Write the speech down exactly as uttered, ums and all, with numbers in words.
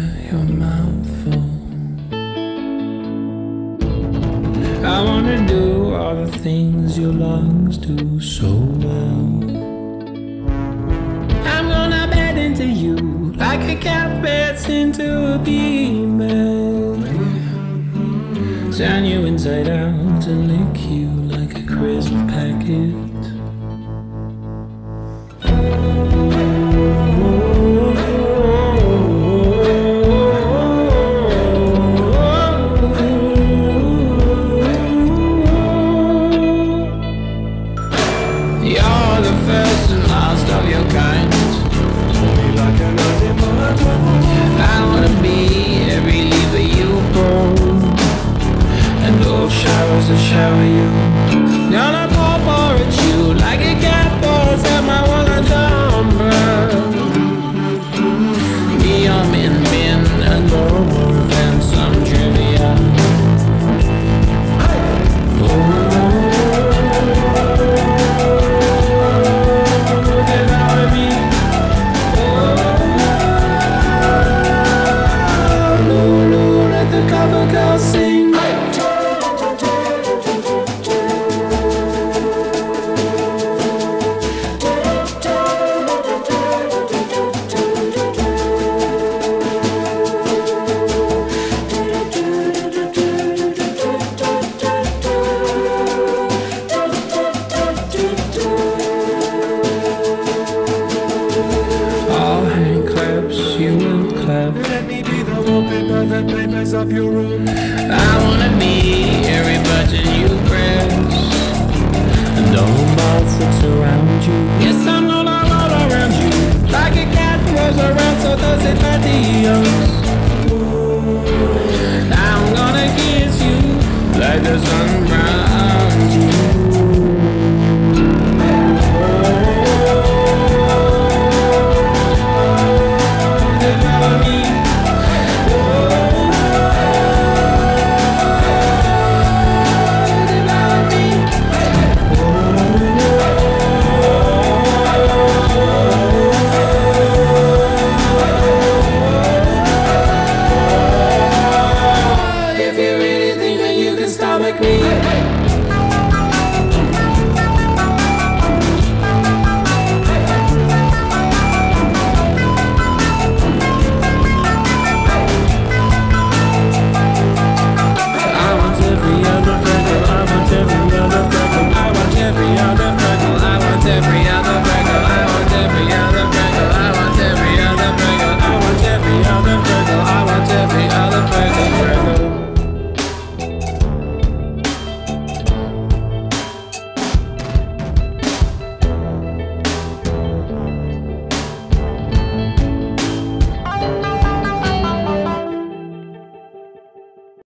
your mouth full. I wanna do all the things your lungs do so well. I'm gonna bed into you like a cat beds into a female. Turn you inside out and lick you like a crisp packet. You're the first and last of your kind. I wanna be every lever you pull, and all showers that shower you. Gonna pour, pour at you like a cat pours at my wallet number. Be your min, min, and more than some trivia. Oh. Let me be the wallpaper that papers up your room. I wanna be every button you press, and all the mouths that surround you. Yes, I'm gonna roll around you like a cat rolls around, so does it Adios. I'm gonna kiss you like the sun